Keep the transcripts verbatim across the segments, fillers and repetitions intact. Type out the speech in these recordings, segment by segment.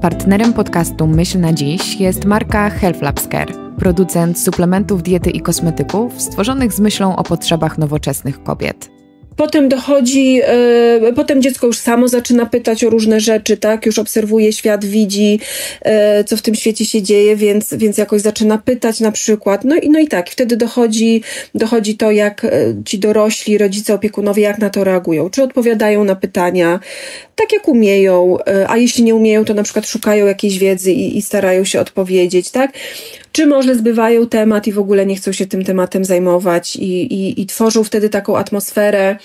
Partnerem podcastu Myśl na dziś jest marka Health Labs Care, producent suplementów diety i kosmetyków stworzonych z myślą o potrzebach nowoczesnych kobiet. Potem dochodzi, yy, potem dziecko już samo zaczyna pytać o różne rzeczy, tak? Już obserwuje świat, widzi, yy, co w tym świecie się dzieje, więc, więc jakoś zaczyna pytać na przykład. No i, no i tak, wtedy dochodzi, dochodzi to, jak ci dorośli, rodzice, opiekunowie, jak na to reagują. Czy odpowiadają na pytania, tak jak umieją, yy, a jeśli nie umieją, to na przykład szukają jakiejś wiedzy i, i starają się odpowiedzieć, tak? Czy może zbywają temat i w ogóle nie chcą się tym tematem zajmować i, i, i tworzą wtedy taką atmosferę.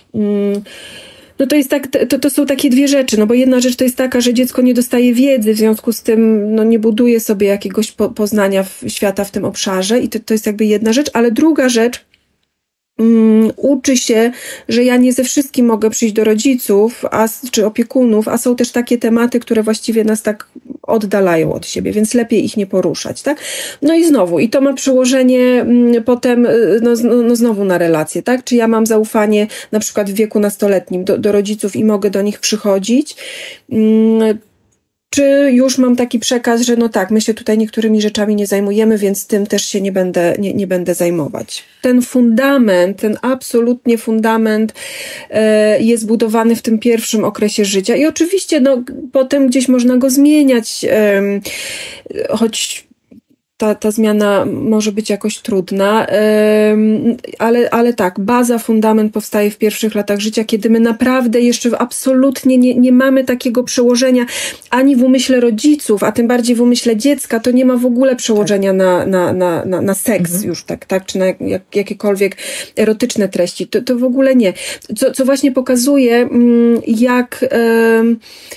No to jest tak, to, to są takie dwie rzeczy, no bo jedna rzecz to jest taka, że dziecko nie dostaje wiedzy, w związku z tym no nie buduje sobie jakiegoś po, poznania w, świata w tym obszarze i to, to jest jakby jedna rzecz, ale druga rzecz, Um, uczy się, że ja nie ze wszystkim mogę przyjść do rodziców a, czy opiekunów, a są też takie tematy, które właściwie nas tak oddalają od siebie, więc lepiej ich nie poruszać, tak? No i znowu, i to ma przełożenie um, potem no, no znowu na relacje, tak? Czy ja mam zaufanie na przykład w wieku nastoletnim do, do rodziców i mogę do nich przychodzić, um, czy już mam taki przekaz, że no tak, my się tutaj niektórymi rzeczami nie zajmujemy, więc tym też się nie będę, nie, nie będę zajmować. Ten fundament, ten absolutnie fundament e, jest budowany w tym pierwszym okresie życia i oczywiście no, potem gdzieś można go zmieniać, e, choć Ta, ta zmiana może być jakoś trudna, yy, ale, ale tak, baza, fundament powstaje w pierwszych latach życia, kiedy my naprawdę jeszcze absolutnie nie, nie mamy takiego przełożenia ani w umyśle rodziców, a tym bardziej w umyśle dziecka, to nie ma w ogóle przełożenia tak. na, na, na, na, na seks mhm. już, tak, tak, czy na jak, jakiekolwiek erotyczne treści, to, to w ogóle nie. Co, co właśnie pokazuje, jak... Yy,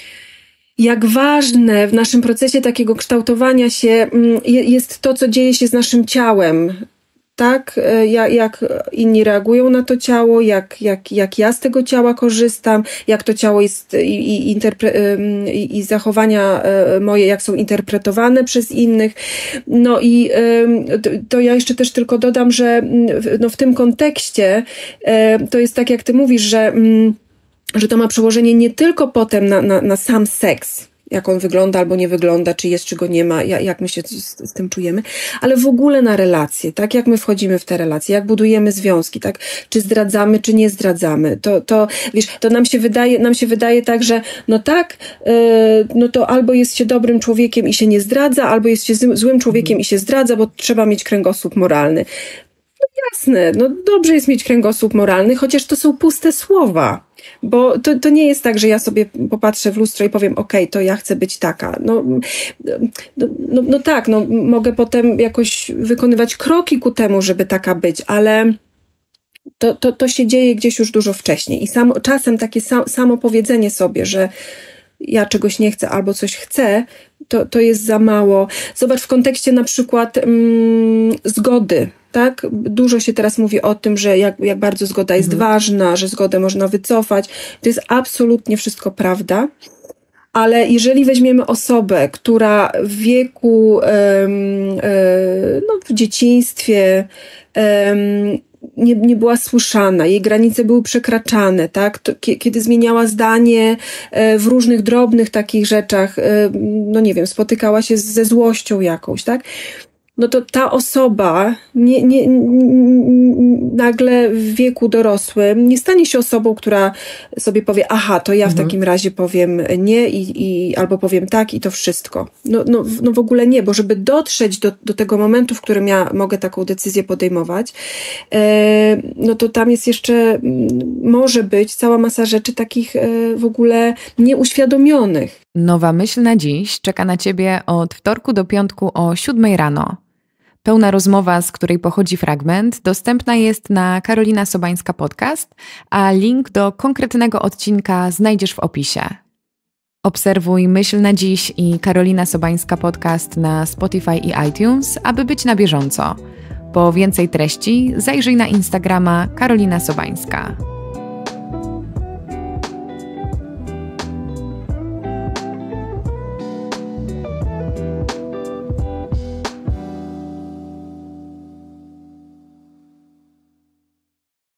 jak ważne w naszym procesie takiego kształtowania się jest to, co dzieje się z naszym ciałem, tak? Jak inni reagują na to ciało, jak, jak, jak ja z tego ciała korzystam, jak to ciało jest i, i, interpre- i, i zachowania moje, jak są interpretowane przez innych. No i to, to ja jeszcze też tylko dodam, że no w tym kontekście to jest tak, jak ty mówisz, że że to ma przełożenie nie tylko potem na, na, na sam seks, jak on wygląda albo nie wygląda, czy jest, czy go nie ma, jak, jak my się z, z tym czujemy, ale w ogóle na relacje, tak, jak my wchodzimy w te relacje, jak budujemy związki, tak, czy zdradzamy, czy nie zdradzamy, to, to wiesz, to nam się wydaje, nam się wydaje tak, że no tak, yy, no to albo jest się dobrym człowiekiem i się nie zdradza, albo jest się złym człowiekiem i się zdradza, bo trzeba mieć kręgosłup moralny. No jasne, no dobrze jest mieć kręgosłup moralny, chociaż to są puste słowa. Bo to, to nie jest tak, że ja sobie popatrzę w lustro i powiem, okej, okay, to ja chcę być taka. No, no, no, no tak, no mogę potem jakoś wykonywać kroki ku temu, żeby taka być, ale to, to, to się dzieje gdzieś już dużo wcześniej. I sam, czasem takie sam, samo powiedzenie sobie, że ja czegoś nie chcę albo coś chcę, to, to jest za mało. Zobacz w kontekście na przykład mm, zgody. Tak? Dużo się teraz mówi o tym, że jak, jak bardzo zgoda jest mhm. ważna, że zgodę można wycofać. To jest absolutnie wszystko prawda. Ale jeżeli weźmiemy osobę, która w wieku, um, um, no, w dzieciństwie um, nie, nie była słyszana, jej granice były przekraczane, tak? To, kiedy zmieniała zdanie w różnych drobnych takich rzeczach, no nie wiem, spotykała się ze złością jakąś, tak? No to ta osoba nie, nie, nagle w wieku dorosłym nie stanie się osobą, która sobie powie, aha, to ja w mhm. takim razie powiem nie i, i albo powiem tak i to wszystko. No, no, no w ogóle nie, bo żeby dotrzeć do, do tego momentu, w którym ja mogę taką decyzję podejmować, e, no to tam jest jeszcze, może być cała masa rzeczy takich e, w ogóle nieuświadomionych. Nowa myśl na dziś czeka na Ciebie od wtorku do piątku o siódmej rano. Pełna rozmowa, z której pochodzi fragment, dostępna jest na Karolina Sobańska Podcast, a link do konkretnego odcinka znajdziesz w opisie. Obserwuj Myśl na dziś i Karolina Sobańska Podcast na Spotify i iTunes, aby być na bieżąco. Po więcej treści zajrzyj na Instagrama Karolina Sobańska.